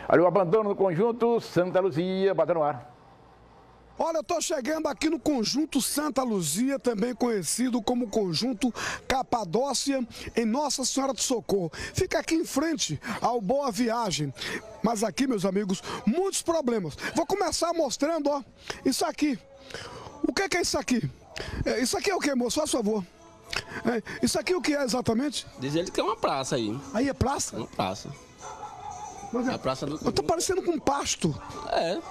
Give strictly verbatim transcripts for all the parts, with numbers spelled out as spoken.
Olha o abandono do conjunto Santa Luzia, bota no ar. Olha, eu estou chegando aqui no Conjunto Santa Luzia, também conhecido como Conjunto Capadócia, em Nossa Senhora do Socorro. Fica aqui em frente ao Boa Viagem. Mas aqui, meus amigos, muitos problemas. Vou começar mostrando, ó, isso aqui. O que é isso aqui? É, isso aqui é o que, moço? Faz favor. É, isso aqui o que é exatamente? Diz ele que é uma praça aí. Aí é praça? Uma praça. Mas é, a praça do... Eu tô parecendo com um pasto. É.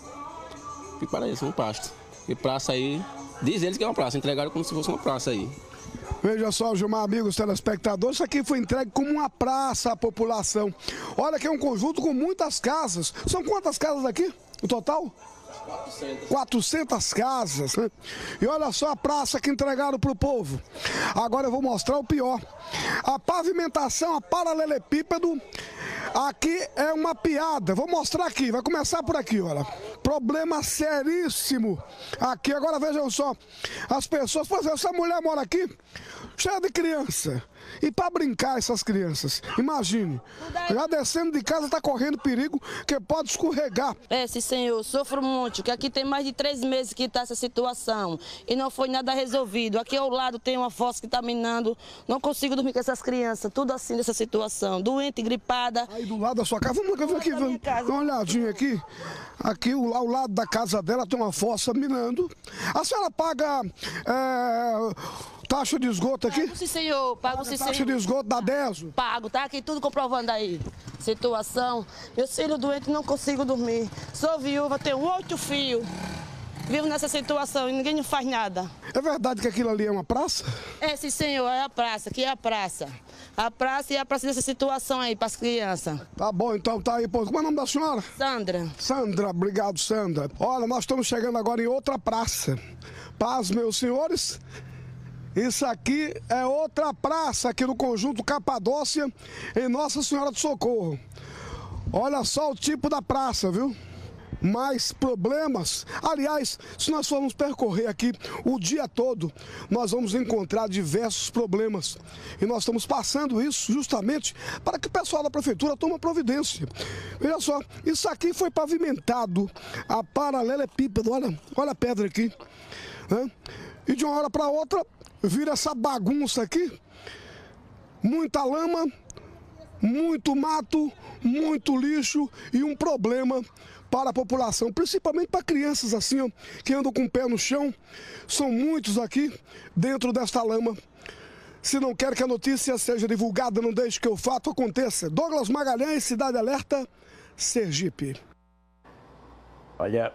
Que parece um pasto. E praça aí, diz eles que é uma praça, entregaram como se fosse uma praça aí. Veja só, Gilmar, amigos telespectadores, isso aqui foi entregue como uma praça à população. Olha que é um conjunto com muitas casas. São quantas casas aqui, no total? quatrocentas. quatrocentas casas, né? E olha só a praça que entregaram para o povo. Agora eu vou mostrar o pior. A pavimentação, a paralelepípedo, aqui é uma piada. Vou mostrar aqui, vai começar por aqui, olha. Problema seríssimo aqui. Agora vejam só, as pessoas, por exemplo, essa mulher mora aqui, cheia de criança. E para brincar essas crianças, imagine, já descendo de casa está correndo perigo que pode escorregar. É, sim, senhor, sofro muito, que aqui tem mais de três meses que está essa situação e não foi nada resolvido. Aqui ao lado tem uma fossa que está minando, não consigo dormir com essas crianças, tudo assim dessa situação, doente, gripada. Aí do lado da sua casa, vamos ver aqui, vamos dar uma olhadinha aqui. Aqui ao lado da casa dela tem uma fossa minando. A senhora paga... É... taxa de esgoto aqui? Pago, sim, senhor. Pago, sim, senhor. Taxa de esgoto da Deso? Pago, tá aqui tudo comprovando aí. Situação. Meus filhos doentes, não consigo dormir. Sou viúva, tenho oito filhos. Vivo nessa situação e ninguém não faz nada. É verdade que aquilo ali é uma praça? É, sim, senhor. É a praça. Aqui é a praça. A praça e a praça dessa situação aí para as crianças. Tá bom, então tá aí. Pô. Como é o nome da senhora? Sandra. Sandra, obrigado, Sandra. Olha, nós estamos chegando agora em outra praça. Paz, meus senhores. Isso aqui é outra praça aqui no Conjunto Capadócia, em Nossa Senhora do Socorro. Olha só o tipo da praça, viu? Mais problemas. Aliás, se nós formos percorrer aqui o dia todo, nós vamos encontrar diversos problemas. E nós estamos passando isso justamente para que o pessoal da prefeitura tome providência. Veja só, isso aqui foi pavimentado a paralelepípedo, olha, olha a pedra aqui. Né? E de uma hora para outra, vira essa bagunça aqui, muita lama, muito mato, muito lixo e um problema para a população, principalmente para crianças assim, ó, que andam com o pé no chão. São muitos aqui dentro desta lama. Se não quer que a notícia seja divulgada, não deixe que o fato aconteça. Douglas Magalhães, Cidade Alerta, Sergipe. Olha...